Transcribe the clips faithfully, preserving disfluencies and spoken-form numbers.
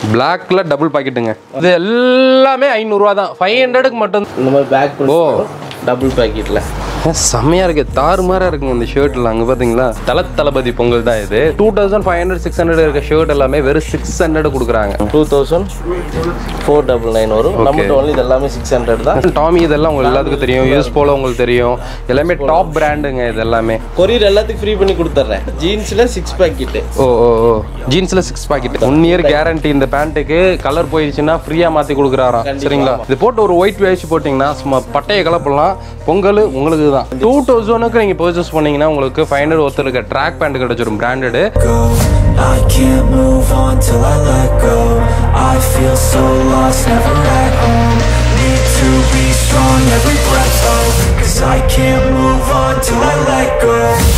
பிளாக்ல டபுள் பாக்கெட்டுங்க. இது எல்லாமே ஐநூறு ரூபா தான். ஃபைவ் ஹண்ட்ரடுக்கு மட்டும் இந்த மாதிரி பேக். ஓ டபுள் பாக்கெட்டில் செம்மையாக இருக்குது. தாறுமாறாக இருக்குங்க இந்த ஷர்ட்டில். அங்கே பார்த்தீங்களா தல தளபதி பொங்கல் தான் இது. Two thousand five hundred six hundred இருக்க ஷர்ட் எல்லாமே வெறும் சிக்ஸ் ஹண்ட்ரட் கொடுக்குறாங்க. Two thousand four double nine வரும். நம்மகிட்ட ஒன்லி இது எல்லாமே சிக்ஸ் ஹண்ட்ரட் தான். டாமி இதெல்லாம் உங்களுக்கு எல்லாத்துக்கும் தெரியும். யூஸ் போல உங்களுக்கு தெரியும். எல்லாமே டாப் பிராண்டுங்க இது எல்லாமே. கொரியர் எல்லாத்துக்கும் ஃப்ரீ பண்ணி கொடுத்துட்றேன். ஜீன்ஸில் six pocket. Oh oh oh ஜீன்ஸில் six pocket. One year guarantee. இந்த பேண்ட்டுக்கு கலர் போயிடுச்சுன்னா ஃப்ரீயாக மாற்றி கொடுக்குறாராம். சரிங்களா? இது போட்டு ஒரு ஒயிட் வேஸ்ட் போட்டிங்கன்னா சும்மா பட்டையை கலப்பலாம். பொங்கல் உங்களுக்கு தான். டூ தௌசண்ட்க்கு நீங்கள் பர்ச்சேஸ் பண்ணீங்கன்னா உங்களுக்கு ஃபைவ் ஹண்ட்ரட் ஒருத்தர் இருக்க ட்ராக் பேண்ட் கிடைச்சிடும் branded. I can't move on till I let go. I feel so lost, never at home. Need to be strong, every breath hold. Cause I can't move on till I let go.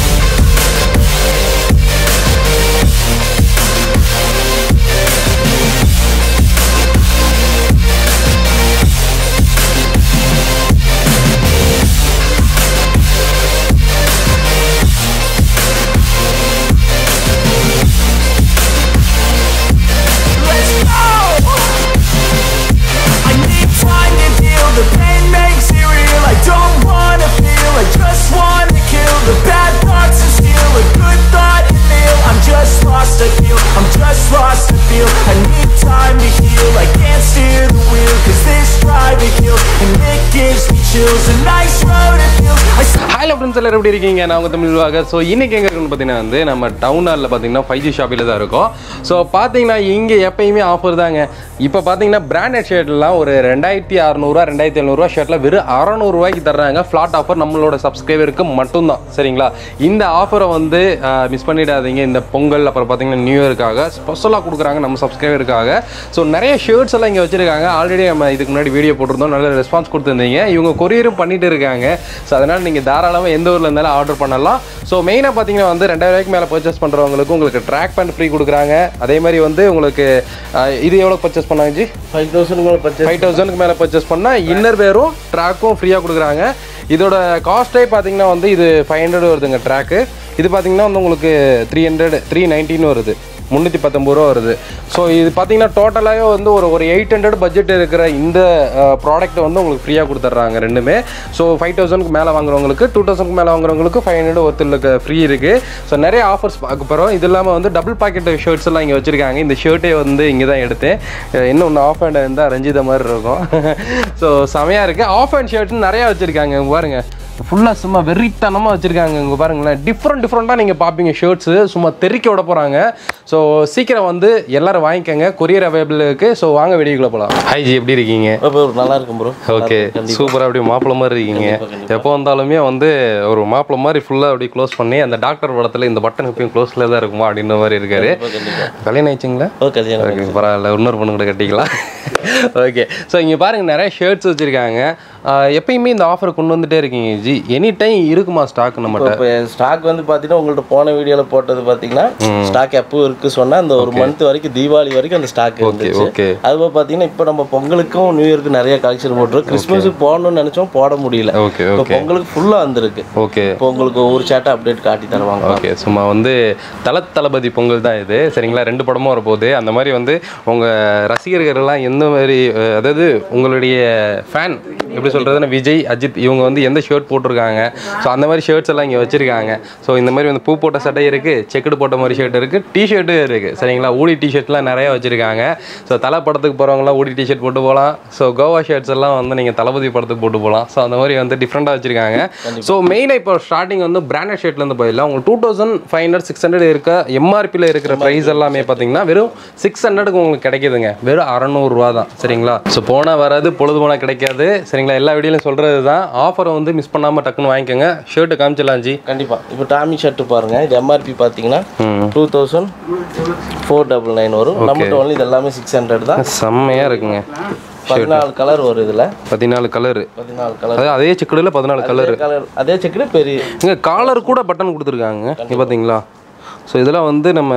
எல்லாரும் எப்படி இருக்கீங்க? நான் உங்க தமிழ்வாக. So இன்னைக்கு எங்க இருக்குன்னு பார்த்தீங்கன்னா வந்து நம்ம டவுன் ஹாலில் பார்த்தீங்கன்னா ஃபைவ் ஜி ஷாப்பில் தான் இருக்கும். ஸோ பார்த்தீங்கன்னா இங்கே எப்பயுமே ஆஃபர் தாங்க. இப்போ பார்த்தீங்கன்னா பிராண்டட் ஷர்ட்லாம் ஒரு ரெண்டாயிரத்தி அறநூறுவா ரெண்டாயிரத்தி எழுநூறுவா ஷர்ட்டில் வெறும் அறநூறுவாய்க்கு தர்றாங்க. ஃப்ளாட் ஆஃபர் நம்மளோட சப்ஸ்கிரைபருக்கு மட்டும்தான். சரிங்களா? இந்த ஆஃபரை வந்து மிஸ் பண்ணிடாதீங்க. இந்த பொங்கல் அப்புறம் பார்த்தீங்கன்னா நியூ இயருக்காக ஸ்பெஷலாக கொடுக்குறாங்க நம்ம சப்ஸ்கிரைபருக்காக. ஸோ நிறைய ஷர்ட்ஸ் எல்லாம் இங்கே வச்சிருக்காங்க. ஆல்ரெடி நம்ம இதுக்கு முன்னாடி வீடியோ போட்டிருந்தோம். நல்ல ரெஸ்பான்ஸ் கொடுத்துருந்தீங்க. இவங்க கொரியரும் பண்ணிட்டு இருக்காங்க. ஸோ அதனால் நீங்கள் தாராளமாக எந்த ஊரில் இருந்தாலும் ஆர்டர் பண்ணலாம். ஸோ மெயினாக பார்த்தீங்கன்னா வந்து ரெண்டாயிரம் ரூபாய்க்கு மேலே பர்ச்சேஸ் பண்ணுறவங்களுக்கு உங்களுக்கு ட்ராக் பேண்ட் ஃப்ரீ கொடுக்குறாங்க. அதே மாதிரி வந்து உங்களுக்கு இது எவ்வளோ பர்ச்சேஸ் பண்ணாங்க ஜி? ஃபைவ் தௌசண்ட் பர்ச்சேஸ் ஃபைவ் தௌசண்ட்க்கு மேலே பர்ச்சேஸ் பண்ணால் இன்னர் வேரும் ட்ராக்கும் ஃப்ரீயாக கொடுக்குறாங்க. இதோட காஸ்ட்டே பார்த்தீங்கன்னா வந்து இது ஃபைவ் ஹண்ட்ரட் வருதுங்க ட்ராக்கு. இது பார்த்தீங்கன்னா வந்து உங்களுக்கு த்ரீ ஹண்ட்ரட் த்ரீ நைன்டீன் வருது. முந்நூற்றி பத்தொம்பது ரூபா வருது. ஸோ இது பார்த்தீங்கன்னா டோட்டலாகவே வந்து ஒரு ஒரு எயிட் ஹண்ட்ரட் பட்ஜெட் இருக்கிற இந்த ப்ராடக்ட்டை வந்து உங்களுக்கு ஃப்ரீயாக கொடுத்துட்றாங்க ரெண்டுமே. ஸோ ஃபைவ் தௌசண்ட்க்கு மேலே வாங்குறவங்களுக்கு டூ தௌசண்ட்க்கு மேலே வாங்குறவங்களுக்கு ஃபைவ் ஹண்ட்ரட் ஒருத்தருக்கு ஃப்ரீ இருக்குது. ஸோ நிறைய ஆஃபர்ஸ் பார்க்க போகிறோம். இது இல்லாமல் வந்து டபுள் பாக்கெட் ஷர்ட்ஸ் எல்லாம் இங்கே வச்சுருக்காங்க. இந்த ஷர்ட்டே வந்து இங்கே தான் எடுத்தேன். இன்னும் ஒன்று ஆஃப் ஹேண்ட் இருந்தால் ரஞ்சித மாதிரி இருக்கும். ஸோ செமையாக இருக்குது. ஆஃப் ஹேண்ட் ஷர்ட்னு நிறையா வச்சுருக்காங்க. பாருங்கள் ஃபுல்லாக சும்மா வெறித்தனமாக வச்சுருக்காங்க. இங்கே பாருங்களேன் டிஃப்ரெண்ட் டிஃப்ரெண்ட்டாக நீங்கள் பார்ப்பீங்க ஷர்ட்ஸு சும்மா தெறிக்க விட போகிறாங்க. ஸோ சீக்கிரம் வந்து எல்லோரும் வாங்கிக்கோங்க. கொரியர் அவைலபிள் இருக்குது. ஸோ வாங்க வீடியோக்குள்ளே போகலாம். ஹாய் ஜி, எப்படி இருக்கீங்க? நல்லா இருக்கும் ப்ரோ. ஓகே, சூப்பராக அப்படியே மாப்பிள்ளை மாதிரி இருக்கீங்க. எப்போ வந்தாலுமே வந்து ஒரு மாப்பிள்ளை மாதிரி ஃபுல்லாக அப்படியே க்ளோஸ் பண்ணி அந்த டாக்டர் படத்தில் இந்த பட்டன் எப்பயும் க்ளோஸில் தான் இருக்குமா அப்படின்ற மாதிரி இருக்காரு. கல்யாணம் ஆயிடுச்சுங்களா? ஓகே, பரவாயில்ல, இன்னொரு பொண்ணு கூட கட்டிக்கலாம். ஓகே, ஸோ இங்கே பாருங்கள் நிறைய ஷர்ட்ஸ் வச்சுருக்காங்க. எப்பயுமே இந்த ஆஃபர் கொண்டு வந்துட்டே இருக்கீங்க ஜி. எனி டைம் இருக்குமா ஸ்டாக்? நம்மகிட்ட இப்போ ஸ்டாக் வந்து பார்த்தீங்கன்னா உங்கள்ட்ட போன வீடியோவில் போட்டது பார்த்தீங்கன்னா ஸ்டாக் எப்போ இருக்கு சொன்னால் அந்த ஒரு மந்த் வரைக்கும் தீபாவளி வரைக்கும் அந்த ஸ்டாக் இருந்துச்சு. ஓகே, அதுபோல் பார்த்தீங்கன்னா இப்போ நம்ம பொங்கலுக்கும் நியூ இயருக்கு நிறைய கலெக்ஷன் போட்டுருக்கோம். கிறிஸ்மஸுக்கு போடணும்னு நினச்சோம், போட முடியல. ஓகே, இப்போ பொங்கலுக்கு ஃபுல்லாக வந்துருக்கு. ஓகே, இப்போ உங்களுக்கு ஒரு சேட்டை அப்டேட் காட்டி தருவாங்க. ஓகே, சும்மா வந்து தல தளபதி பொங்கல் தான் இது. சரிங்களா? ரெண்டு படமும் வரப்போகுது. அந்த மாதிரி வந்து உங்கள் ரசிகர்கள்லாம் எந்த மாதிரி, அதாவது உங்களுடைய ஃபேன் எப்படி சொல்கிறதுன்னா விஜய், அஜித் இவங்க வந்து எந்த ஷர்ட் போட்டிருக்காங்க. ஸோ அந்த மாதிரி ஷர்ட்ஸ் எல்லாம் இங்கே வச்சுருக்காங்க. ஸோ இந்த மாதிரி வந்து பூ போட்ட சட்டை இருக்குது, செக்குடு போட்ட மாதிரி ஷர்ட் இருக்குது, டிஷர்ட்டும் இருக்குது. சரிங்களா? ஊடி டிஷர்ட்லாம் நிறையா வச்சுருக்காங்க. ஸோ தலை படத்துக்கு போகிறவங்களாம் ஊடி டிஷர்ட் போட்டு போகலாம். ஸோ கோவா ஷர்ட்ஸ் எல்லாம் வந்து நீங்கள் தளபதி படத்துக்கு போட்டு போகலாம். ஸோ அந்த மாதிரி வந்து டிஃப்ரெண்ட்டாக வச்சுருக்காங்க. ஸோ மெயினாக இப்போ ஸ்டார்டிங் வந்து பிராண்டட் ஷர்ட்லேருந்து போயிடலாம். உங்களுக்கு two thousand five hundred six hundred இருக்க எம்ஆர்பியில் இருக்கிற ப்ரைஸ் எல்லாமே பார்த்தீங்கன்னா வெறும் சிக்ஸ் ஹண்ட்ரடுக்கு உங்களுக்கு கிடைக்குதுங்க. வெறும் அறநூறுரூவா தான். சரிங்களா? ஸோ போனால் வராது, பொழுது போனால் கிடைக்காது. சரிங்களா? எல்லா வீடியோலையும் சொல்கிறது தான். ஆஃபரை வந்து மிஸ் பண்ணாமல் டக்குன்னு வாங்கிக்கோங்க. ஷர்ட்டு காமிச்சிடலாம் ஜி. கண்டிப்பாக. இப்போ டாமி ஷர்ட்டு பாருங்கள். இது எம்ஆர்பி பார்த்தீங்கன்னா two thousand four double nine வரும். நம்மகிட்ட ஒன்லி இது எல்லாமே சிக்ஸ் ஹண்ட்ரட் தான். செம்மையாக இருக்குங்க. பதினாலு கலர் வரும் இதில். பதினாலு கலர் பதினாலு கலர் அதே செக்குடில் பதினாலு கலர் கலர் அதே செக்குடு பெரிய இங்கே காலர் கூட பட்டன் கொடுத்துருக்காங்க. இங்கே பார்த்தீங்களா? ஸோ இதெல்லாம் வந்து நம்ம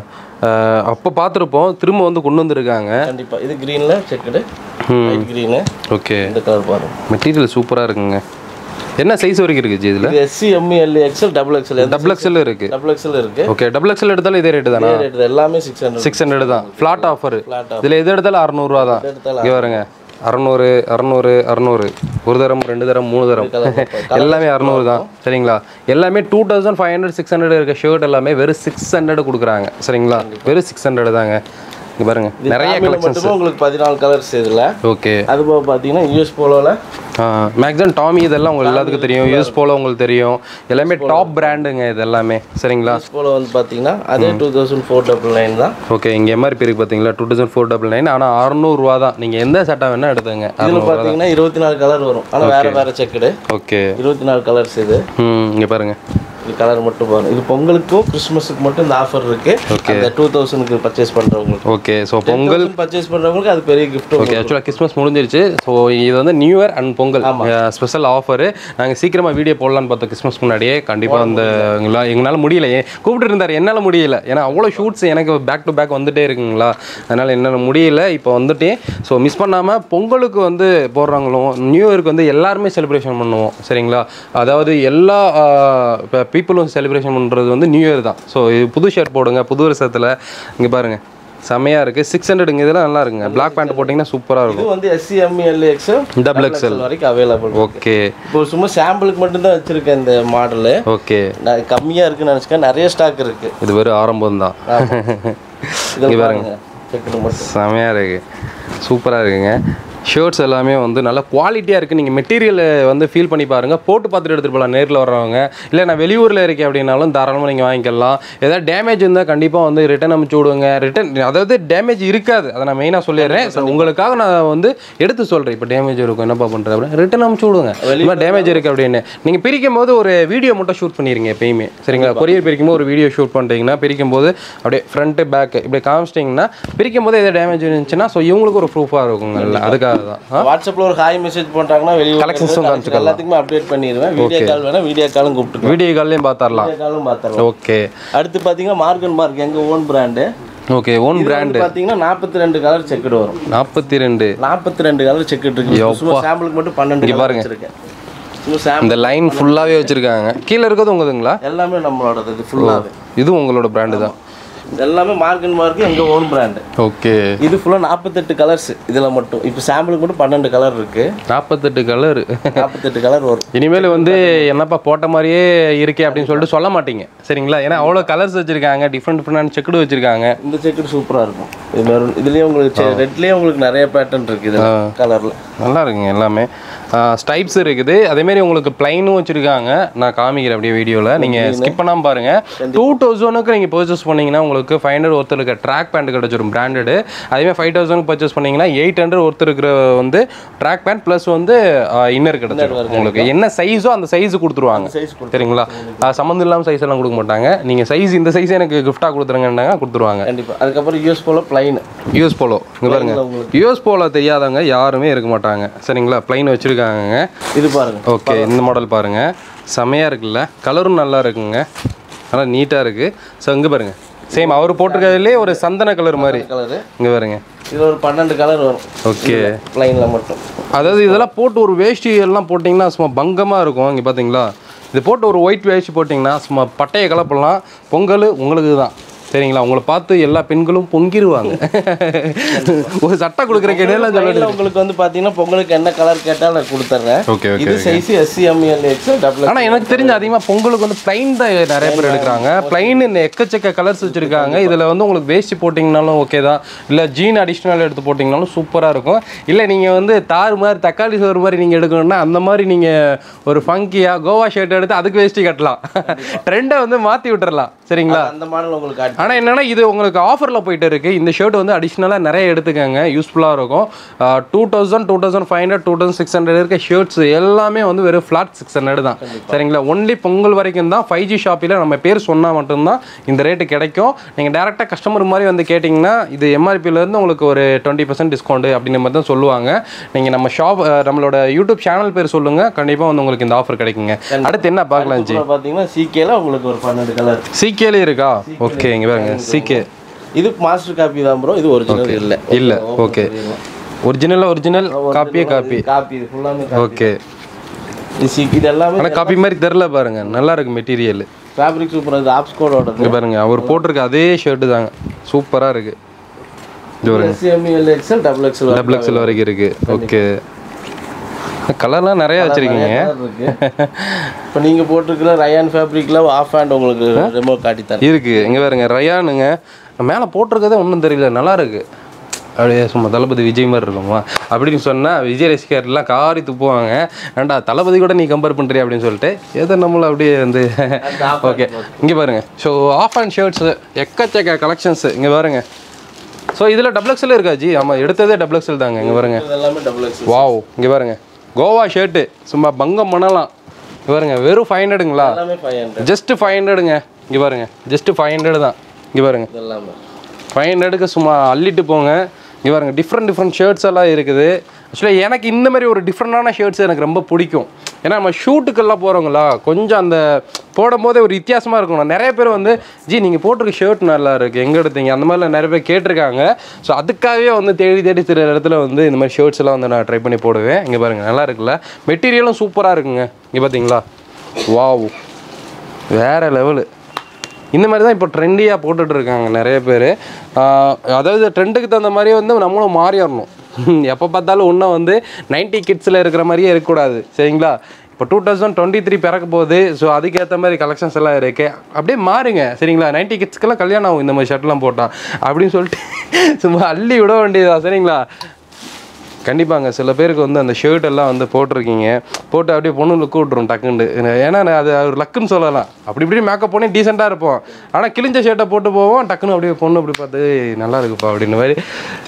அப்போ பார்த்துருப்போம், திரும்ப வந்து கொண்டு வந்துருக்காங்க. கண்டிப்பாக. இது க்ரீனில் செக்குடு, லைட் க்ரீனு. ஓகே, இந்த கலர் பாருங்கள். மெட்டீரியல் சூப்பராக இருக்குங்க. என்ன சைஸ் வரைக்கும் இருக்கு ஜி இதுல? இது S C M L X L double X L double XL இருக்கு. double X L இருக்கு. ஓகே டபுள் எக்ஸ்எல் எடுத்தாலும் இதே ரேட் தானா? இதே ரேட் எல்லாமே six hundred six hundred தான் ஃபிளாட் ஆஃபர். இதுல எது எடுத்தாலும் அறுநூறு ரூபாய் தான். இங்க பாருங்க அறுநூறு அறுநூறு அறுநூறு ஒரு தரம் ரெண்டு தரம் மூணு தரம் எல்லாமே அறுநூறு தான் சரிங்களா. எல்லாமே two thousand five hundred six hundred இருக்க ஷர்ட் எல்லாமே வெறும் சிக்ஸ் ஹண்ட்ரட் கொடுக்குறாங்க சரிங்களா. வெறும் சிக்ஸ் ஹண்ட்ரட் தாங்க. இங்க பாருங்க நிறைய கலெக்ஷன்ஸ் உங்களுக்கு பதினாலு கலர்ஸ் இதுல. ஓகே அது போக பாத்தீங்கன்னா யூஎஸ் போலோல மேக்ஸிமம் டாமி இதெல்லாம் உங்களுக்கு எல்லாத்துக்கும் தெரியும். யூஎஸ் போலோ உங்களுக்கு தெரியும். எல்லாமே டாப் பிராண்டுங்க இது எல்லாமே சரிங்களா. யூஎஸ் போலோ வந்து பாத்தீங்கன்னா அதே two thousand four double nine தான். ஓகே இங்க எம்ஆர்பி இருக்கு பாத்தீங்களா two thousand four double nine. ஆனா அறுநூறு ரூபா தான். நீங்க எந்த சட்டை வேணா எடுத்துங்க. இதுல பாத்தீங்கன்னா இருபத்தி நாலு கலர் வரும். ஆனா வேற வேற செக்குடு. ஓகே இருபத்தி நாலு கலர்ஸ் இது. ம் இங்க பாருங்க இது கலர் மட்டும் பாருங்க. இது பொங்கலுக்கும் கிறிஸ்மஸுக்கு மட்டும் இந்த ஆஃபர் இருக்கு. அந்த டூ தௌசண்ட்க்கு பர்ச்சேஸ் பண்றவங்களுக்கு. ஓகே ஸோ பொங்கல் பர்ச்சேஸ் பண்றவங்களுக்கு அது பெரிய கிஃப்ட். ஓகே ஆக்சுவலாக கிறிஸ்மஸ் முடிஞ்சிருச்சு. ஸோ இது வந்து new year and Pongal special offer. நாங்கள் சீக்கிரமாக வீடியோ போடலான்னு பார்த்தோம் கிறிஸ்மஸ் முன்னாடியே. கண்டிப்பாக அந்த எங்களால் எங்களால் முடியல. கூப்பிட்டு இருந்தார் என்னால் முடியல. ஏன்னா அவ்வளோ ஷூட்ஸ் எனக்கு பேக் டு பேக் வந்துட்டே இருக்குங்களா. அதனால் என்னால் முடியல. இப்போ வந்துட்டேன். ஸோ மிஸ் பண்ணாமல் பொங்கலுக்கு வந்து போடுறாங்களும் நியூ இயருக்கு வந்து எல்லாருமே செலிப்ரேஷன் பண்ணுவோம் சரிங்களா. அதாவது எல்லா இப்போ பீப்புளும் செலிப்ரேஷன் பண்ணுறது வந்து நியூ இயர் தான். ஸோ இது புது ஷர்ட் போடுங்க புது வருஷத்தில். இங்கே பாருங்கள் செமையாக இருக்குது. சிக்ஸ் ஹண்ட்ரடுங்க இதெல்லாம் நல்லா இருக்குங்க. பிளாக் பேண்ட் போட்டிங்கன்னா சூப்பராக இருக்கும். இது வந்து S C M L X L double XL வரைக்கும் அவைலபிள். ஓகே இப்போ சும்மா சாம்பிளுக்கு மட்டும் தான் வச்சிருக்கேன் இந்த மாடலு. ஓகே நான் கம்மியாக இருக்குன்னு நினச்சிக்க நிறைய ஸ்டாக் இருக்குது. இது வெறும் ஆரம்பம் தான். இங்கே பாருங்க செமையாக இருக்குது சூப்பராக இருக்குங்க. ஷர்ட்ஸ் எல்லாமே வந்து நல்லா குவாலிட்டியாக இருக்குது. நீங்கள் மெட்டீரியல் வந்து ஃபீல் பண்ணி பாருங்கள். போட்டு பார்த்துட்டு எடுத்துகிட்டு போகலாம் நேரில் வர்றவங்க. இல்லை நான் வெளியூரில் இருக்கேன் அப்படின்னாலும் தாராளமாக நீங்கள் வாங்கிக்கலாம். ஏதாவது டேமேஜ் இருந்தால் கண்டிப்பாக வந்து ரிட்டன் அனுப்பிச்சி விடுங்க. ரிட்டன் அதாவது டேமேஜ் இருக்காது. அதை நான் மெயினாக சொல்லிடுறேன். உங்களுக்காக நான் வந்து எடுத்து சொல்கிறேன். இப்போ டேமேஜ் இருக்கும் என்னப்பா பண்ணுறேன் அப்படின்னு ரிட்டன் அனுப்பிச்சி விடுங்க. வெளியே டேமேஜ் இருக்குது அப்படின்னு நீங்கள் பிரிக்கும் போது ஒரு வீடியோ மட்டும் ஷூட் பண்ணிடுங்க எப்பயுமே சரிங்களா. கொரியர் பிரிக்கும் போது ஒரு வீடியோ ஷூட் பண்ணிட்டீங்கன்னா பிரிக்கும் போது அப்படியே ஃப்ரண்ட்டு பேக்கு இப்படி காமிச்சிட்டிங்கன்னா பிரிக்கும் போது எதாவது டேமேஜ் இருந்துச்சுன்னா ஸோ இவங்களுக்கு ஒரு ப்ரூஃபாக இருக்குங்க. அதுக்காக வாட்ஸ்அப்ல ஒரு ஹாய் மெசேஜ் பண்றாங்கன்னா வெளிய கலெக்ஷன்ஸும் காமிச்சுக்கலாம். எல்லாத்துக்குமே அப்டேட் பண்ணிடுவேன். வீடியோ கால் வேணா வீடியோ காலும் கூப்பிட்டு வீடியோ கால்லையும் பார்த்தறலாம். வீடியோ காலும் பார்த்தறலாம். ஓகே அடுத்து பாத்தீங்கன்னா மார்கன் மார்க் எங்க own brand. Okay own brand பாத்தீங்கன்னா நாற்பத்தி ரெண்டு கலர் செக்குடு வரும். நாற்பத்தி ரெண்டு நாற்பத்தி ரெண்டு கலர் செக்குடு இருக்கு. சும்மா சாம்பிளுக்கு மட்டும் பன்னெண்டு கலர் வச்சிருக்கேன். சும்மா சாம்பிள் இந்த லைன் ஃபுல்லாவே வச்சிருக்காங்க. கீழ இருக்குது உங்களுதுங்களா? எல்லாமே நம்மளோடது. இது ஃபுல்லாவே இது உங்களோட பிராண்ட் தான். எல்லாமே மார்கன் மார்க் எங்க ஓன் பிராண்ட். ஓகே இது ஃபுல்லா நாற்பத்தெட்டு கலர்ஸ். இதுல மட்டும் இப்போ சாம்பிளுக்கு மட்டும் பன்னெண்டு கலர் இருக்கு. நாற்பத்தெட்டு கலர் நாற்பத்தெட்டு கலர் வரும். இனிமேல் வந்து என்னப்பா போட்ட மாதிரியே இருக்கே அப்படின்னு சொல்லிட்டு சொல்ல மாட்டீங்க சரிங்களா. ஏன்னா அவ்வளோ கலர்ஸ் வச்சிருக்காங்க. டிஃப்ரெண்ட் டிஃப்ரெண்ட் செக்குடு வச்சிருக்காங்க. இந்த செக்குடு சூப்பரா இருக்கும். இது மெரூன் இதுலயே உங்களுக்கு ரெட்லயே உங்களுக்கு நிறைய பேட்டர்ன் இருக்கு. இது கலர்ல நல்லா இருக்குங்க. எல்லாமே ஸ்டைப்ஸ் இருக்குது. அதேமாரி உங்களுக்கு பிளைனும் வச்சுருக்காங்க. நான் காமிக்கிறேன் அப்படியே வீடியோவில். நீங்கள் ஸ்கிப் பண்ணாமல் பாருங்கள். டூ தௌசண்ட்க்கு நீங்கள் பர்ச்சேஸ் பண்ணிங்கன்னா உங்களுக்கு ஃபைவ் ஹண்ட்ரட் ஒருத்தர் இருக்க ட்ராக் பேண்ட் கிடச்சிரும் பிராண்டடு. அதேமாதிரி ஃபைவ் தௌசண்ட்க்கு பர்ச்சேஸ் பண்ணிங்கன்னா எயிட் ஹண்ட்ரட் ஒருத்தர் இருக்கிற வந்து ட்ராக் பேண்ட் ப்ளஸ் வந்து இன்னர் கிடச்சிரும். உங்களுக்கு என்ன சைஸோ அந்த சைஸு கொடுத்துருவாங்க சரிங்களா. சம்மந்தம் இல்லாமல் சைஸ் எல்லாம் கொடுக்க மாட்டாங்க. நீங்கள் சைஸ் இந்த சைஸ் எனக்கு கிஃப்டாக கொடுத்துருங்கன்னாங்க கொடுத்துருவாங்க. கண்டிப்பாக. அதுக்கப்புறம் US polo plain. US polo இங்கே பாருங்க. யூஎஸ் போலோ தெரியாதவங்க யாருமே இருக்க மாட்டாங்க சரிங்களா. பிளைன் வச்சிருக்காங்க. இது பாருங்க. ஓகே இந்த மாடல் பாருங்க செமையா இருக்குல்ல. கலரும் நல்லா இருக்குங்க. நல்லா நீட்டா இருக்கு. ஸோ இங்க பாருங்க சேம் அவர் போட்டிருக்கிறதுலே ஒரு சந்தன கலர் மாதிரி கலரு. இங்க பாருங்க இது ஒரு பன்னெண்டு கலர் வரும். ஓகே லைன்ல மட்டும். அதாவது இதெல்லாம் போட்டு ஒரு வேஷ்டி எல்லாம் போட்டிங்கன்னா சும்மா பங்கமாக இருக்கும். இங்கே பார்த்தீங்களா இது போட்டு ஒரு ஒயிட் வேஷ்டி போட்டிங்கன்னா சும்மா பட்டையை கலப்பலாம். பொங்கல் உங்களுக்கு தான் சரிங்களா. உங்களை பார்த்து எல்லா பெண்களும் பொங்கிடுவாங்க. ஒரு சட்டை கொடுக்குற கேட்டால உங்களுக்கு வந்து பார்த்தீங்கன்னா பொங்கலுக்கு என்ன கலர் கேட்டாலும் நான் கொடுத்துட்றேன். ஓகே ஓகே இது size S C M L X L double. ஆனால் எனக்கு தெரிஞ்ச அதிகமாக பொங்கலுக்கு வந்து பிளைன் தான் நிறைய பேர் எடுக்கிறாங்க. பிளைன் எக்கச்சக்க கலர்ஸ் வச்சுருக்காங்க. இதில் வந்து உங்களுக்கு வேஷ்டி போட்டிங்கனாலும் ஓகே தான். இல்லை ஜீன் அடிஷ்னல் எடுத்து போட்டிங்கனாலும் சூப்பராக இருக்கும். இல்லை நீங்கள் வந்து தார் மாதிரி தக்காளி சோறு மாதிரி நீங்கள் எடுக்கணும்னா அந்த மாதிரி நீங்கள் ஒரு ஃபங்கியாக கோவா ஷர்ட் எடுத்து அதுக்கு வேஷ்டி கட்டலாம். ட்ரெண்டை வந்து மாற்றி விட்டுறலாம் சரிங்களா. அந்த மாடல் உங்களுக்கு. ஆனால் என்னென்னா இது உங்களுக்கு ஆஃபரில் போயிட்டு இருக்குது. இந்த ஷர்ட் வந்து அடிஷ்னலாக நிறைய எடுத்துக்கங்க. யூஸ்ஃபுல்லாக இருக்கும். Two thousand two thousand five hundred two thousand six hundred இருக்க ஷர்ட்ஸ் எல்லாமே வந்து வெறும் ஃப்ளாட் சிக்ஸ் ஹண்ட்ரட் தான் சரிங்களா. ஒன்லி பொங்கல் வரைக்கும் தான். ஃபைவ் ஜி ஷாப்பில் நம்ம பேர் சொன்னால் மட்டும்தான் இந்த ரேட்டு கிடைக்கும். நீங்கள் டேரெக்டாக கஸ்டமர் மாதிரி வந்து கேட்டிங்கன்னா இது எம்ஆர்பியிலேருந்து உங்களுக்கு ஒரு டுவெண்ட்டி பர்சன்ட் டிஸ்கவுண்ட் அப்படின்ற மாதிரி தான் சொல்லுவாங்க. நீங்கள் நம்ம ஷாப் நம்மளோட யூடியூப் சேனல் பேர் சொல்லுங்கள். கண்டிப்பாக வந்து உங்களுக்கு இந்த ஆஃபர் கிடைக்குங்க. அடுத்து என்ன பார்க்கலாம் ஜி? பார்த்தீங்கன்னா சிகேல உங்களுக்கு ஒரு பன்னெண்டு கலர். சிகேல இருக்கா? ஓகே இங்கே பாருங்க சிகே. இது மாஸ்டர் காப்பி தான் ப்ரோ. இது ஒரிஜினல் இல்ல. இல்ல ஓகே ஒரிஜினல் ஒரிஜினல் காப்பியே காப்பி காப்பி இது ஃபுல்லாமே காப்பி. ஓகே இது எல்லாமே ஆனால் காப்பி மாதிரி தெரில பாருங்க, நல்லா இருக்கு மெட்டீரியல். ஃபேப்ரிக் சூப்பராக இருக்குது. ஆப்ஸ் கோடோட இங்கே பாருங்க, அவர் போட்டிருக்க அதே ஷர்ட்டு தாங்க, சூப்பராக இருக்கு. இது பாருங்க, S M L XL double XL double XL வரைக்கும் இருக்கு. ஓகே, கலர்லாம் நிறைய வச்சிருக்கீங்க. இப்போ நீங்க போட்டிருக்கிற ரயான் ஃபேப்ரிக்ல ஆஃப் ஹேண்ட் உங்களுக்கு ரிமோட் காட்டி தரேன். இருக்கு இங்க பாருங்க, ரயானுங்க மேலே போட்டிருக்கதே ஒன்றும் தெரியல, நல்லா இருக்கு. அப்படியே சும்மா தளபதி விஜய் மாதிரி இருக்குமா அப்படின்னு சொன்னால் விஜய் ரசிகர்லாம் காரி துப்புவாங்க. ஏன்டா தளபதி கூட நீ கம்பேர் பண்ணுறியா அப்படின்னு சொல்லிட்டு ஏதோ நம்மள அப்படியே வந்து ஓகே. இங்கே பாருங்க, ஸோ ஆஃப் அண்ட் ஷர்ட்ஸு எக்கச்சக்க கலெக்ஷன்ஸு இங்கே பாருங்க. ஸோ இதில் டபுள் எக்ஸ்எல் இருக்கா ஜி? ஆமாம், எடுத்ததே டபுள் எக்ஸ்எல் தாங்க. இங்கே பாருங்க, வாவ். இங்கே பாருங்க, கோவா ஷர்ட்டு சும்மா பங்கம் பண்ணலாம். இங்கே பாருங்க, வெறும் ஃபைவ் ஹண்ட்ரடுங்களா? ஜஸ்ட் ஃபைவ் ஹண்ட்ரடுங்க. இங்கே பாருங்க, ஜஸ்ட் ஃபைவ் ஹண்ட்ரட் தான். இங்கே பாருங்க, ஃபைவ் ஹண்ட்ரடுக்கு சும்மா அள்ளிட்டு போங்க. இங்கே பாருங்க, டிஃப்ரெண்ட் டிஃப்ரெண்ட் ஷர்ட்ஸ் எல்லாம் இருக்குது. ஆக்சுவலாக எனக்கு இந்த மாதிரி ஒரு டிஃப்ரெண்டான ஷர்ட்ஸ் எனக்கு ரொம்ப பிடிக்கும். ஏன்னா நம்ம ஷூட்டுக்கெல்லாம் போகிறோங்களா, கொஞ்சம் அந்த போடும் போதே ஒரு வித்தியாசமாக இருக்கணும். நிறைய பேர் வந்து ஜி நீங்கள் போட்டிருக்க ஷர்ட் நல்லா இருக்குது, எங்கே எடுத்தீங்க அந்த மாதிரிலாம் நிறைய பேர் கேட்டிருக்காங்க. ஸோ அதுக்காகவே வந்து தேடி தேடி சில இடத்துல வந்து இந்த மாதிரி ஷர்ட்ஸ் எல்லாம் வந்து நான் ட்ரை பண்ணி போடுவேன். இங்கே பாருங்கள், நல்லா இருக்குல்ல, மெட்டீரியலும் சூப்பராக இருக்குங்க. இங்கே பார்த்தீங்களா, வாவ், வேறு லெவலு. இந்த மாதிரி தான் இப்போ ட்ரெண்டியாக போட்டுட்ருக்காங்க நிறைய பேர். அதாவது ட்ரெண்டுக்கு தகுந்த மாதிரியே வந்து நம்மளும் மாறிடணும். எப்போ பார்த்தாலும் இன்னும் வந்து நைன்ட்டி கிட்ஸில் இருக்கிற மாதிரியே இருக்கக்கூடாது, சரிங்களா? இப்போ டூ தௌசண்ட் டுவெண்ட்டி த்ரீ பிறக்க போகுது. ஸோ அதுக்கேற்ற மாதிரி கலெக்ஷன்ஸ் எல்லாம் இருக்குது. அப்படியே மாறுங்க, சரிங்களா? நைன்ட்டி கிட்ஸ்க்கெல்லாம் கல்யாணம் ஆகும் இந்த மாதிரி ஷர்ட்லாம் போட்டான் அப்படின்னு சொல்லிட்டு சும்மா அள்ளி விட வேண்டியதா, சரிங்களா? கண்டிப்பாங்க, சில பேருக்கு வந்து அந்த ஷர்ட் எல்லாம் வந்து போட்டிருக்கீங்க, போட்டு அப்படியே பொண்ணு லுக்கு விட்ரும் டக்குண்டு. ஏன்னா அது ஒரு லக்குன்னு சொல்லலாம். அப்படி இப்படி மேக்கப் பண்ணி டீசெண்டாக இருப்போம், ஆனால் கிழிஞ்ச ஷர்ட்டை போட்டு போவோம், டக்குன்னு அப்படியே பொண்ணு அப்படி பார்த்து நல்லா இருக்குப்பா அப்படின்னு மாதிரி.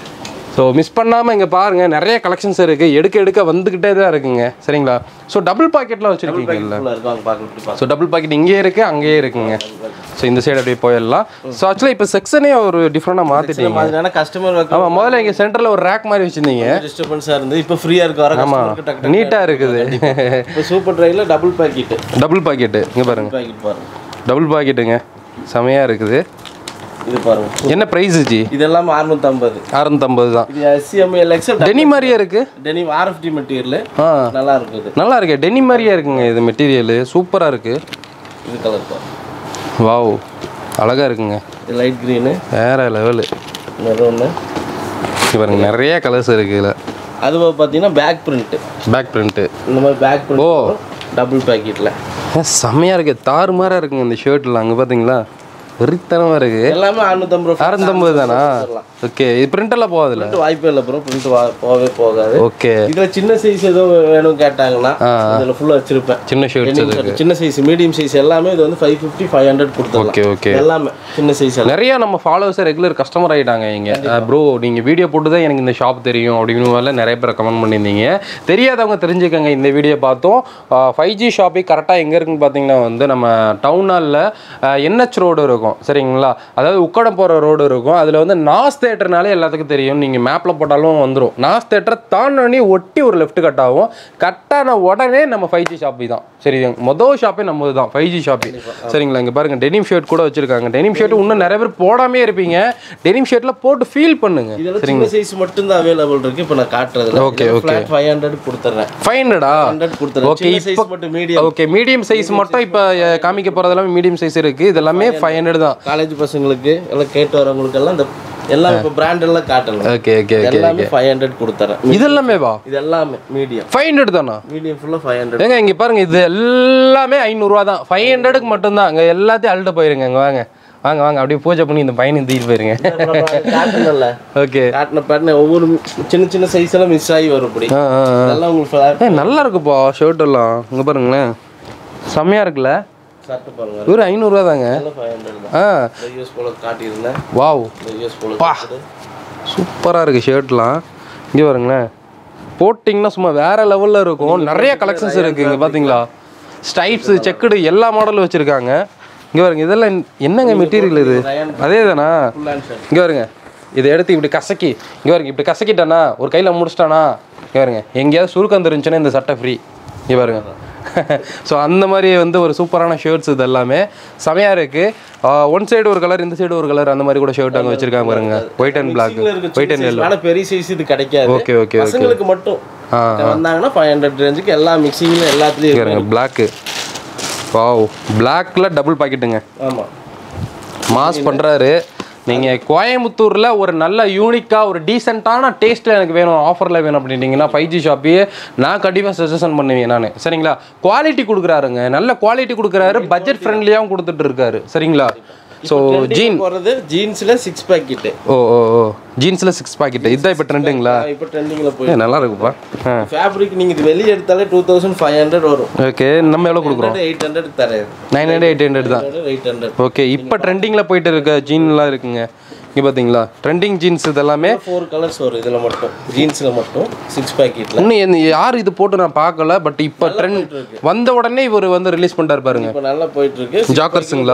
ஸோ மிஸ் பண்ணாமல் இங்கே பாருங்கள், நிறைய கலெக்ஷன்ஸ் இருக்குது, எடுக்க எடுக்க வந்துக்கிட்டே தான் இருக்குங்க, சரிங்களா? ஸோ டபுள் பாக்கெட்லாம் வச்சுருக்கீங்கல்ல? ஸோ டபுள் பாக்கெட் இங்கேயே இருக்குது, அங்கேயே இருக்குங்க. ஸோ இந்த சைடு அப்படியே போயிடலாம். ஸோ ஆக்சுவலாக இப்போ செக்ஷனே ஒரு டிஃப்ரெண்டாக மாற்றிட்டீங்க. கஸ்டமர் ஆமாம், முதல்ல இங்கே சென்டரில் ஒரு ரேக் மாதிரி வச்சுருந்தீங்க, டிஸ்டர்பன்ஸாக இருந்து இப்போ ஃப்ரீயாக இருக்கு. வர ஆமாம், நீட்டாக இருக்குது. இப்போ சூப்பர் ட்ரையில் டபுள் பாக்கெட்டு டபுள் பாக்கெட்டு இங்கே பாருங்கள், பாக்கெட் பாருங்க, டபுள் பாக்கெட்டுங்க, செமையாக இருக்குது. இது பாருங்க, என்ன பிரைஸ் ஜி? இதெல்லாம் அறுநூத்தம்பது அறுநூத்தம்பது தான். இது எஸ்எம்எல் எக்ஸ்எல் டெனி மாதிரியே இருக்கு. டெனி ஆர்எஃப்டி மெட்டீரியல், ஆ நல்லா இருக்குது, நல்லா இருக்கு. டெனி மாதிரியே இருக்குங்க இது மெட்டீரியல், சூப்பராக இருக்கு. இது கலர் பாருங்க, வாவ், அழகா இருக்குங்க. இது லைட் கிரீனு, வேற லெவலு. மெரூனு, பாருங்க நிறைய கலர்ஸ் இருக்கு இதில். அது பார்த்தீங்கன்னா பேக் பிரிண்ட், பேக் பிரிண்ட்டு இந்த மாதிரி பேக் பிரிண்ட். ஓ, டபுள் பாக்கெட்டில் செம்மையாக இருக்கு, தாறுமாறாக இருக்குங்க இந்த ஷர்ட்லாம். அங்கே பார்த்தீங்களா, வெறித்தனமாக இருக்கு. எல்லாமே அறுநூத்தம்பது ரூபா. அறுநூத்தம்பது தானா? ஓகே, இது பிரிண்ட் எல்லாம் போகாதுல்ல? வாய்ப்பே இல்லை ப்ரோ, பிரிண்ட் போகவே போகாது. ஓகே, இதுல சின்ன சைஸ் ஏதோ வேணும் கேட்டாங்கன்னா இதுல ஃபுல்லா வச்சிருப்பேன். சின்ன ஷர்ட்ஸ் இருக்கு, சின்ன சைஸ், மீடியம் சைஸ் எல்லாமே இது வந்து ஃபைவ் ஃபிஃப்டி ஃபைவ் ஹண்ட்ரட் கொடுத்துருவோம். ஓகே ஓகே, எல்லாமே சின்ன சைஸ். நிறைய நம்ம ஃபாலோவர்ஸ் ரெகுலர் கஸ்டமர் ஆகிட்டாங்க இங்கே. ப்ரோ நீங்கள் வீடியோ போட்டு தான் எனக்கு இந்த ஷாப் தெரியும் அப்படின்னு வரல நிறைய பேர் கமெண்ட் பண்ணியிருந்தீங்க. தெரியாதவங்க தெரிஞ்சுக்கங்க, இந்த வீடியோ பார்த்தோம். ஃபைவ் ஜி ஷாப்பிங் கரெக்டாக எங்கே இருக்குன்னு பார்த்தீங்கன்னா வந்து நம்ம டவுன் ஹாலில் என்ஹெச் ரோடு இருக்கும், சரிங்களா? அதாவது உக்கடம் போகிற ரோடு இருக்கும். அதில் வந்து நாஸ் தேட்டர்னாலே எல்லாத்துக்கும் தெரியும், நீங்கள் மேப்பில் போட்டாலும் வந்துடும். நாஸ் தேட்டரை தாண்டி ஒட்டி ஒரு லெஃப்ட் கட் ஆகும். கட்டான உடனே நம்ம ஃபைவ் ஜி ஷாப்பி தான், சரி? மொதல் ஷாப்பே நம்ம தான் ஃபைவ் ஜி ஷாப்பி, சரிங்களா? இங்கே பாருங்கள், டெனிம் ஷர்ட் கூட வச்சிருக்காங்க. டெனிம் ஷர்ட் இன்னும் நிறைய பேர் போடாமே இருப்பீங்க. டெனிம் ஷர்ட்ல போட்டு ஃபீல் பண்ணுங்க, சரிங்களா? சைஸ் மட்டும் தான் அவைலபிள் இருக்கு. இப்போ நான் காட்டுறது. ஓகே ஓகே, ஃபைவ் ஹண்ட்ரட் கொடுத்துறேன். ஃபைவ் ஹண்ட்ரடா? ஹண்ட்ரட் கொடுத்துறேன். ஓகே, இப்போ மட்டும் மீடியம். ஓகே, மீடியம் சைஸ் மட்டும் இப்போ காமிக்க போகிறது எல்லாமே மீடியம் சைஸ் இருக்கு. இது எல்லாமே ஃபைவ் ஹண்ட்ரட் தான். காலேஜ் பசங்களுக்கு எல்லாம் கேட்டு வரவங்களுக்கு எல்லாம் இந்த எல்லாம் இப்போ பிராண்ட் எல்லாம் காட்டலாம். ஓகே ஓகே ஓகே, எல்லாமே ஃபைவ் ஹண்ட்ரட் கொடுத்துறேன். இது எல்லாமே வா, இது எல்லாமே மீடியம் ஃபைவ் ஹண்ட்ரட் தானா? மீடியம் ஃபுல்லா ஃபைவ் ஹண்ட்ரட். ஏங்க இங்க பாருங்க, இது எல்லாமே ஐநூறுரூவா தான். ஃபைவ் ஹண்ட்ரடுக்கு மட்டும்தான். அங்கே எல்லாத்தையும் அள்ளிட்டு போயிருங்க. இங்கே வாங்க வாங்க வாங்க, அப்படியே பூஜை பண்ணி இந்த பையனை தூக்கிட்டு போயிருங்க. காட்டணும்ல? ஓகே, காட்டின பேட்டர்ன் ஒவ்வொரு சின்ன சின்ன சைஸ் எல்லாம் மிஸ் ஆகி வரும். இப்படி அதெல்லாம் உங்களுக்கு நல்லா இருக்குப்பா ஷர்ட் எல்லாம். இங்கே பாருங்களேன், செம்மையா இருக்குல்ல? ஷர்ட் பாருங்க, ஒரு ஐநூறுரூவா தாங்க. ஆ, யூஎஸ் போல காட்டியிருந்தேன். வாவ், யூஎஸ் போல பா, சூப்பராக இருக்குது ஷர்ட்லாம். இங்கே பாருங்களேன், போட்டிங்கன்னா சும்மா வேற லெவலில் இருக்கும். நிறைய கலெக்ஷன்ஸ் இருக்குது. இங்கே பார்த்தீங்களா, ஸ்டைப்ஸு, செக்குடு எல்லா மாடலும் வச்சுருக்காங்க. இங்கே பாருங்க, இதெல்லாம் என்னங்க மெட்டீரியல் இது? அதே தானா? இங்கே பாருங்க, இதை எடுத்து இப்படி கசக்கி, இங்கே பாருங்க இப்படி கசக்கிட்டானா, ஒரு கையில் முடிச்சிட்டானா, இங்கே பாருங்க எங்கேயாவது சுருக்கம் தெரிஞ்சுன்னா இந்த சட்டை ஃப்ரீ. இங்கே பாருங்க. ஸோ அந்த மாதிரி வந்து ஒரு சூப்பரான ஷர்ட்ஸ் இது எல்லாமே செமையாக இருக்குது. ஒன் சைடு ஒரு கலர், இந்த சைடு ஒரு கலர், அந்த மாதிரி கூட ஷர்ட் அங்கே வச்சிருக்காங்க பாருங்க. White and black, white and yellow. பெரிய சைஸ் இது கிடைக்காது. ஓகே ஓகே, பசங்களுக்கு மட்டும் வந்தாங்கன்னா ஃபைவ் ஹண்ட்ரட் ரேஞ்சுக்கு எல்லா மிக்சிங்ல எல்லாத்துலயும் இருங்க. பிளாக்கு வாவ், பிளாக்ல டபுள் பாக்கெட்டுங்க. ஆமாம், மாஸ் பண்ணுறாரு. நீங்கள் கோயம்புத்தூரில் ஒரு நல்ல யூனிக்காக ஒரு டீசெண்டான டேஸ்ட்டில் எனக்கு வேணும், ஆஃபரில் வேணும் அப்படின்ட்டிங்கன்னா ஃபைவ் ஜி ஷாப்பையே நான் கண்டிப்பாக சஜஷன் பண்ணுவேன் நான். சரிங்களா? குவாலிட்டி கொடுக்குறாருங்க, நல்ல குவாலிட்டி கொடுக்குறாரு, பட்ஜெட் ஃப்ரெண்ட்லியாகவும் கொடுத்துட்டு இருக்காரு. சரிங்களா? ஸோ ஜீன் போகிறது ஜீன்ஸில் six pocket. Oh oh oh ஜீன்ஸில் சிக்ஸ் பாக்கெட்டு இதுதான் இப்போ ட்ரெண்டுங்களா? இப்போ ட்ரெண்டிங்கில் போய் நல்லா இருக்குப்பா. ஃபேப்ரிக் நீங்கள் இது வெளியே எடுத்தாலே டூ தௌசண்ட் ஃபைவ் ஹண்ட்ரட் வரும். ஓகே, நம்ம எவ்வளோ கொடுக்குறோம்? எயிட் ஹண்ட்ரட் தரேன். நைன் ஹண்ட்ரட் எயிட் ஹண்ட்ரட் தான். Eight hundred. ஓகே, இப்போ ட்ரெண்டிங்கில் போயிட்டு இருக்க ஜீன்லாம் இருக்குங்க. இங்கே பார்த்தீங்களா ட்ரெண்டிங் ஜீன்ஸ் இதெல்லாமே ஃபோர் கலர்ஸ் வரும் இதில் மட்டும், ஜீன்ஸில் மட்டும் சிக்ஸ் பாக்கெட்டில். இன்னும் என்ன யார் இது போட்டு நான் பார்க்கல, பட் இப்போ ட்ரெண்ட் வந்த உடனே இவர் வந்து ரிலீஸ் பண்ணிட்டாரு பாருங்க. இப்போ நல்லா போயிட்டு இருக்கு. ஜாக்கர்ஸுங்களா?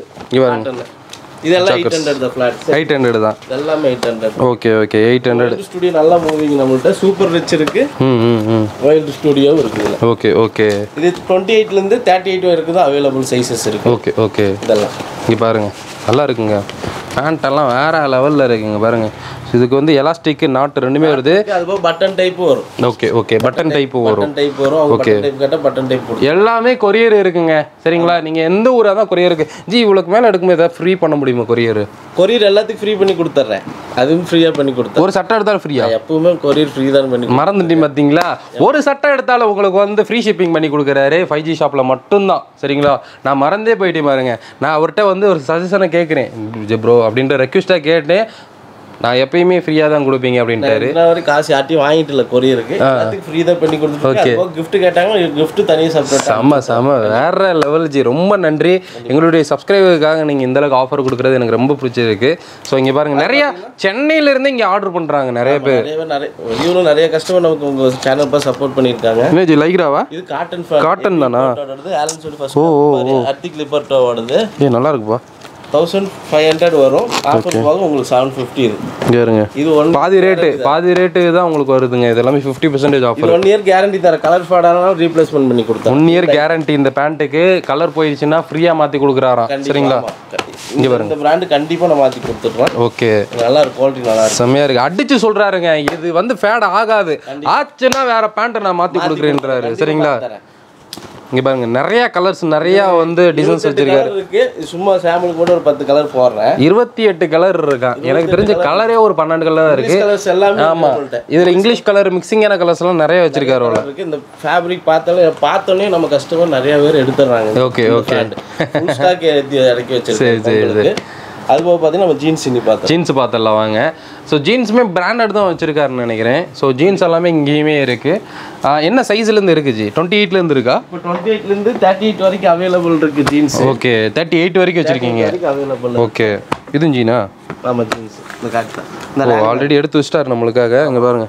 இவங்க இதெல்லாம் எயிட் ஹண்ட்ரட் தான் ஃபிளாட். எயிட் ஹண்ட்ரட் தான். எல்லாமே eight hundred. Okay okay eight hundred. Studio நல்லா மூவிங் நம்மள்ட்ட. சூப்பர் ரிச் இருக்கு. ம் ம் ம் வைல்டு ஸ்டுடியோவும் இருக்குது இதில். Okay okay. இது டுவெண்ட்டி எயிட்லேருந்து தேர்ட்டி எயிட் வரைக்கும் தான் அவைலபிள் சைஸஸ் இருக்குது. Okay okay. இதெல்லாம் இங்கே பாருங்க நல்லா இருக்குங்க. பேண்ட்டெல்லாம் வேற லெவலில் இருக்குங்க பாருங்க. இதுக்கு வந்து எலாஸ்டிக் நாட் ரெண்டுமே வருது. அதுபோக பட்டன் டைப்பும் வரும். ஓகே ஓகே பட்டன் டைப்பு வரும். பட்டன் டைப் வரும். அவங்க பட்டன் டைப் கேட்டால் பட்டன் டைப் போடும். எல்லாமே கொரியர் இருக்குங்க. சரிங்களா? நீங்கள் எந்த ஊராக தான் கொரியர் இருக்கு. ஜி இவ்வளோக்கு மேலே எடுக்கும்போது ஏதாவது ஃப்ரீ பண்ண முடியுமா கொரியர்? கொரியர் எல்லாத்துக்கும் ஃப்ரீ பண்ணி கொடுத்துட்றேன். அதுவும் ஃப்ரீயாக பண்ணி கொடுத்தேன். ஒரு சட்டை எடுத்தாலும் ஃப்ரீயா? எப்பவுமே கொரியர் ஃப்ரீ தான் பண்ணி. மறந்துட்டீங்க பார்த்தீங்களா? ஒரு சட்டை எடுத்தாலும் உங்களுக்கு வந்து ஃப்ரீ ஷிப்பிங் பண்ணி கொடுக்குறாரு ஃபைவ் ஜி ஷாப்பில் மட்டும்தான். சரிங்களா? நான் மறந்தே போயிட்டே பாருங்க. நான் அவர்கிட்ட வந்து ஒரு சஜஷனை கேட்குறேன் ப்ரோ அப்படின்ற ரெக்வஸ்ட்டாக கேட்டேன். நான் எப்பயுமே ஃப்ரீயாக தான் கொடுப்பீங்க அப்படின்ட்டாரு. வரைக்கும் காசு யார்ட்டையும் வாங்கிட்டு இல்லை கொரியருக்கு. எல்லாத்துக்கும் ஃப்ரீ தான் பண்ணி கொடுத்துருக்கோம். கிஃப்ட் கேட்டாங்க, கிஃப்ட் தனியாக செப்பரேட். செம்ம செம்ம வேற லெவல் ஜி. ரொம்ப நன்றி. எங்களுடைய சப்ஸ்கிரைபருக்காக நீங்கள் இந்த அளவுக்கு ஆஃபர் கொடுக்குறது எனக்கு ரொம்ப பிடிச்சிருக்கு. ஸோ இங்கே பாருங்க, நிறைய சென்னையிலேருந்து இங்கே ஆர்டர் பண்ணுறாங்க நிறைய பேர். நிறைய இவரும் நிறைய கஸ்டமர் நமக்கு உங்கள் சேனல் பார்த்து சப்போர்ட் பண்ணியிருக்காங்க. என்ன ஜி லைக்ராவா? இது காட்டன் காட்டன் தானா? ஆலன் சொல்லி ஃபர்ஸ்ட் அர்த்திக் லிப்பர்ட்டோ ஓடுது. ஏ நல்லா இருக்குப்பா. தௌசண்ட் ஃபைவ் ஹண்ட்ரட் வரும். ஆஃபர் போக உங்களுக்கு செவன் ஃபிஃப்டி. இது இங்கே இருங்க, இது ஒன் பாதி ரேட்டு பாதி ரேட்டு தான் உங்களுக்கு வருதுங்க. இது எல்லாமே fifty percentage offer. One year guarantee தர. கலர் ஃபேட் ஆனாலும் ரீப்ளேஸ்மெண்ட் பண்ணி கொடுத்தோம். One year guarantee. இந்த பேண்ட்டுக்கு கலர் போயிடுச்சுன்னா ஃப்ரீயாக மாற்றி கொடுக்குறாராம். சரிங்களா? இங்கே பாருங்க, இந்த பிராண்டு கண்டிப்பாக நான் மாற்றி கொடுத்துட்றேன். ஓகே, நல்லா இருக்கு, குவாலிட்டி நல்லா இருக்கு, செம்மையாக இருக்குது. அடிச்சு சொல்கிறாருங்க, இது வந்து ஃபேட் ஆகாது, ஆச்சுன்னா வேற பேண்ட்டை நான் மாற்றி கொடுக்குறேன்றாரு. சரிங்களா? இங்கே பாருங்க, நிறைய கலர்ஸ் நிறைய வந்து டிசைன்ஸ் வச்சிருக்காரு. சும்மா சாம்பிளுக்கு கூட ஒரு பத்து கலர் போடுறேன். இருபத்தி எட்டு கலர் இருக்கா. எனக்கு தெரிஞ்ச கலரே ஒரு பன்னெண்டு கலர் தான் இருக்கு. ஆமா, இதுல இங்கிலீஷ் கலர் மிக்சிங்கான கலர்ஸ் எல்லாம் நிறைய வச்சிருக்காரு. இந்த ஃபேப்ரிக் பார்த்தாலே பார்த்தோன்னே நம்ம கஸ்டமர் நிறைய பேர் எடுத்துறாங்க. Okay okay. ஃபுல் ஸ்டாக் இறக்கி வச்சிருக்கேன். அதுபோக பார்த்தீங்கன்னா நம்ம ஜீன்ஸ் இன்னி பார்த்தோம். ஜீன்ஸ் பார்த்துடலாம் வாங்க. ஸோ ஜீன்ஸுமே பிராண்டட் தான் வச்சிருக்காருன்னு நினைக்கிறேன். ஸோ ஜீன்ஸ் எல்லாமே இங்கேயுமே இருக்கு. என்ன சைஸ்லேருந்து இருக்கு ஜி? டுவெண்ட்டி எயிட்லேருந்து இருக்கா? இப்போ டுவெண்ட்டி எயிட்லேருந்து தேர்ட்டி எயிட் வரைக்கும் அவைலபிள் இருக்கு ஜீன்ஸ். ஓகே, தேர்ட்டி எயிட் வரைக்கும் வச்சிருக்கீங்க. அவைலபிள். ஓகே, இதுவும் ஜீனா? ஆமாம், ஜீன்ஸ். இந்த கரெக்ட் தான். ஓ, ஆல்ரெடி எடுத்து வச்சிட்டாரு நம்மளுக்காக. இங்கே பாருங்க,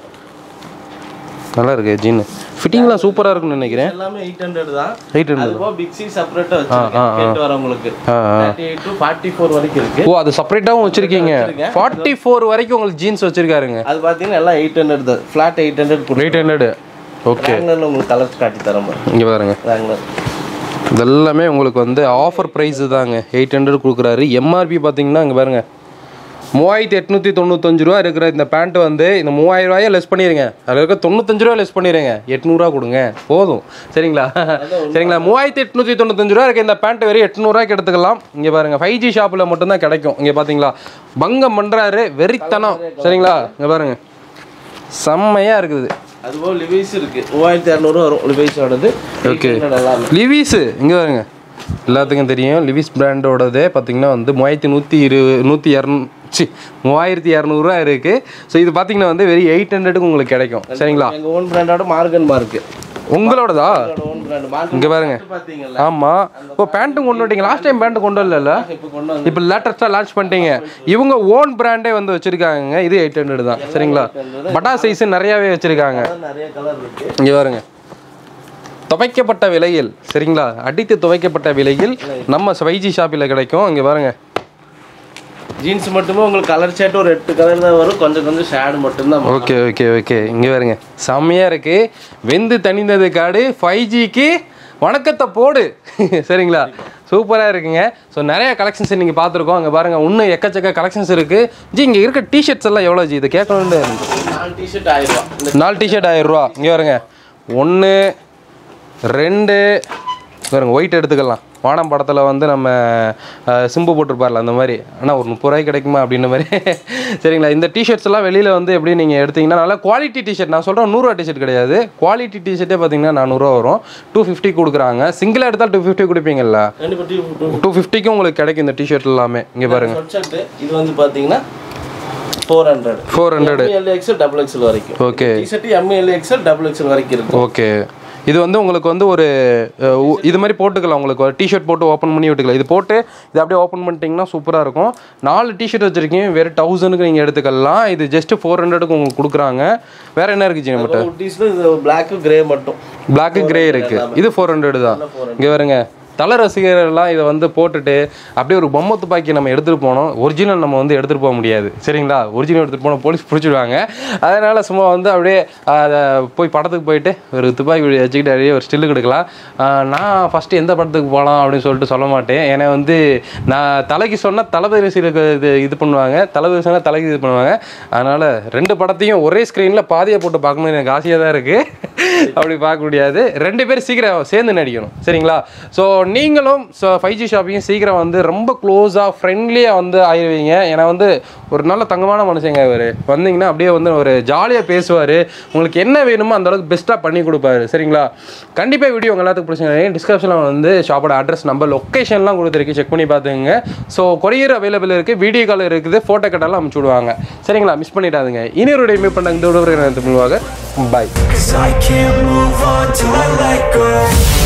நல்லா இருக்கு ஜீன். ஃபிட்டிங்லாம் சூப்பரா இருக்கும்னு நினைக்கிறேன். எல்லாமே எயிட் ஹண்ட்ரட் தான். Eight hundred. அதுபோக பிக் சி செப்பரேட்டா வச்சிருக்கேன். கேட் வரவங்களுக்கு thirty eight to forty four வரைக்கும் இருக்கு. ஓ, அது செப்பரேட்டாவும் வச்சிருக்கீங்க. ஃபார்ட்டி ஃபோர் வரைக்கும் உங்களுக்கு ஜீன்ஸ் வச்சிருக்காருங்க. அது பாத்தீங்கன்னா எல்லாம் எயிட் ஹண்ட்ரட் தான். Flat eight hundred. Eight hundred. Okay, ராங்லர்ல உங்களுக்கு கலர்ஸ் காட்டி தரேன். இங்க பாருங்க, ராங்லர் இதெல்லாமே உங்களுக்கு வந்து ஆஃபர் ப்ரைஸ் தாங்க. எயிட் ஹண்ட்ரட் கொடுக்குறாரு. எம்ஆர்பி பார்த்தீங்கன்னா இங்கே பாருங்க, மூவாயிரத்தி எட்நூற்றி தொண்ணூத்தஞ்சு ரூபா இருக்கிற இந்த பேண்ட் வந்து இந்த மூவாயிரம் ரூபாயை லெஸ் பண்ணிடுங்க. அதில் இருக்க தொண்ணூத்தஞ்சு ரூபா லெஸ் பண்ணிடுங்க. எட்நூறுவா கொடுங்க போதும். சரிங்களா? சரிங்களா? மூவாயிரத்தி எட்நூற்றி தொண்ணூத்தஞ்சு ரூபா இருக்க இந்த பேண்ட் வெறும் எட்நூறுவாய்க்கு எடுத்துக்கலாம். இங்கே பாருங்க, ஃபைவ் ஜி ஷாப்பில் மட்டும்தான் கிடைக்கும். இங்கே பார்த்தீங்களா, பங்கம் பண்ணுறாரு, வெறித்தனம். சரிங்களா? இங்கே பாருங்க, செம்மையாக இருக்குது. அதுபோல் லிவிஸ் இருக்கு. மூவாயிரத்தி இரநூறு வரும் லிவிஸோடது. ஓகே, லிவிஸ் இங்கே பாருங்க, எல்லாத்துக்கும் தெரியும் லிவிஸ் பிராண்டோடதே பார்த்தீங்கன்னா வந்து மூவாயிரத்தி நூற்றி இரு நூற்றி இரநூ சி மூவாயிரத்தி இரநூறுவா இருக்குது. ஸோ இது பார்த்தீங்கன்னா வந்து வெறும் எயிட் ஹண்ட்ரடுக்கு உங்களுக்கு கிடைக்கும். சரிங்களா? எங்கள் ஓன் பிராண்டோட மார்கன் மார்க்கு. உங்களோடதா? இங்கே பாருங்க. ஆமாம். இப்போ பேண்ட்டும் கொண்டு வந்துட்டீங்க. லாஸ்ட் டைம் பேண்ட்டு கொண்டு வரல, இப்போ லேட்டஸ்ட்டாக லான்ச் பண்ணிட்டீங்க. இவங்க ஓன் பிராண்டே வந்து வச்சுருக்காங்க. இது எயிட் ஹண்ட்ரட் தான். சரிங்களா? பட்டா சைஸு நிறையாவே வச்சுருக்காங்க. இங்கே பாருங்க, துவைக்கப்பட்ட விலையில். சரிங்களா? அடித்து துவைக்கப்பட்ட விலையில் நம்ம ஃபைவ் ஜி ஷாப்பில் கிடைக்கும். இங்கே பாருங்க, ஜீன்ஸ் மட்டுமே உங்களுக்கு கலர் ஷர்ட் ஒரு எட்டு கலர் தான் வரும். கொஞ்சம் கொஞ்சம் ஷேடு மட்டும்தான். Okay okay okay. இங்கே பாருங்க, செம்மையாக இருக்குது. வெந்து தணிந்தது காடு ஃபைவ் ஜிக்கு வணக்கத்தை போடு சரிங்களா சூப்பராக இருக்குங்க ஸோ நிறைய கலெக்ஷன்ஸ் நீங்கள் பார்த்துருக்கோம் அங்கே பாருங்கள் இன்னும் எக்கச்சக்க கலெக்ஷன்ஸ் இருக்குது ஜி இங்கே இருக்க டிஷர்ட்ஸ் எல்லாம் எவ்வளோ ஜி இதை கேட்கணுன்னு நாலு டிஷர்ட் ஆயிரம் ரூபா நாலு டிஷர்ட் ஆயிரம் ரூபா இங்கே பாருங்க ஒன்று ரெண்டு பாருங்க ஒயிட் எடுத்துக்கலாம் வானம் படத்தில் வந்து நம்ம சிம்பு போட்டிருப்பார்ல அந்த மாதிரி ஆனால் ஒரு முப்பது ரூபாய்க்கு கிடைக்குமா அப்படின்ற மாதிரி சரிங்களா இந்த டிஷர்ட்ஸ் எல்லாம் வெளியில் வந்து எப்படி நீங்கள் எடுத்தீங்கன்னா நல்லா குவாலிட்டி டிஷர்ட் நான் சொல்கிறேன் நூறுரூவா டிஷர்ட் கிடையாது குவாலிட்டி டிஷர்ட்டே பார்த்தீங்கன்னா நானூறுரூவா வரும் டூ ஃபிஃப்டி கொடுக்குறாங்க சிங்கிளாக எடுத்தால் டூ ஃபிஃப்டி கொடுப்பீங்கல்ல டூ ஃபிஃப்டிக்கும் உங்களுக்கு கிடைக்கும் இந்த டிஷர்ட் எல்லாமே இங்கே பாருங்க இது வந்து பார்த்தீங்கன்னா four hundred four hundred L XL double XL வரைக்கும் okay T-shirt M L XL double XL வரைக்கும் இருக்கு ஓகே இது வந்து உங்களுக்கு வந்து ஒரு இது மாதிரி போட்டுக்கலாம் உங்களுக்கு ஒரு டிஷர்ட் போட்டு ஓப்பன் பண்ணி விட்டுக்கலாம் இது போட்டு இது அப்படியே ஓப்பன் பண்ணிட்டீங்கன்னா சூப்பராக இருக்கும் நாலு டிஷர்ட் வச்சுருக்கீங்க வெறும் தௌசண்ட்க்கு நீங்கள் எடுத்துக்கலாம் இது ஜஸ்ட் ஃபோர் ஹண்ட்ரடுக்கு உங்களுக்கு கொடுக்குறாங்க வேறு என்ன இருக்குது நம்மகிட்ட பிளாக்கு கிரே மட்டும் பிளாக்கு கிரே இருக்குது இது ஃபோர் ஹண்ட்ரட் தான் இங்கே வருங்க தலை ரசிகர்கள்லாம் இதை வந்து போட்டுட்டு அப்படியே ஒரு பொம்மை துப்பாக்கி நம்ம எடுத்துகிட்டு போனோம் ஒரிஜினல் நம்ம வந்து எடுத்துகிட்டு போக முடியாது சரிங்களா ஒரிஜினல் எடுத்துகிட்டு போனால் போலீஸ் பிடிச்சிடுவாங்க அதனால் சும்மா வந்து அப்படியே அதை போய் படத்துக்கு போயிட்டு ஒரு துப்பாக்கி வச்சுக்கிட்டு அப்படியே ஒரு ஸ்டில்லு கொடுக்கலாம் நான் ஃபஸ்ட்டு எந்த படத்துக்கு போகலாம் அப்படின்னு சொல்லிட்டு சொல்ல மாட்டேன் ஏன்னா வந்து நான் தலைக்கு சொன்னால் தளபதி ரசிகர்களுக்கு இது இது பண்ணுவாங்க தளபதி சொன்னால் தலைக்கு இது பண்ணுவாங்க அதனால் ரெண்டு படத்தையும் ஒரே ஸ்க்ரீனில் பாதியை போட்டு பார்க்கணும்னு எனக்கு ஆசையாக தான் இருக்குது அப்படி பார்க்க முடியாது ரெண்டு பேரும் சீக்கிரம் சேர்ந்து நடிக்கணும் சரிங்களா ஸோ நீங்களும் ஸோ ஃபைவ் ஜி ஷாப்பிங் சீக்கிரம் வந்து ரொம்ப க்ளோஸாக ஃப்ரெண்ட்லியாக வந்து ஆயிடுவீங்க ஏன்னா வந்து ஒரு நல்ல தங்கமான மனுஷங்க இவர் வந்தீங்கன்னா அப்படியே வந்து ஒரு ஜாலியாக பேசுவார் உங்களுக்கு என்ன வேணுமோ அந்த அளவுக்கு பெஸ்ட்டாக பண்ணி கொடுப்பாரு சரிங்களா கண்டிப்பாக வீடியோ உங்கள் எல்லாத்துக்கும் பிடிச்சிங்க டிஸ்கிரிப்ஷனில் வந்து ஷாப்போட அட்ரஸ் நம்பர் லொக்கேஷன்லாம் கொடுத்துருக்கு செக் பண்ணி பார்த்துங்க ஸோ கொரியர் அவைலபிள் இருக்குது வீடியோ கால் இருக்குது ஃபோட்டோ கட்டெல்லாம் அனுப்பிச்சி விடுவாங்க சரிங்களா மிஸ் பண்ணிடாதுங்க இனி ஒரு மீட் பண்ண இந்த விடுவாங்க பாய். Cause I can't move on till I let go.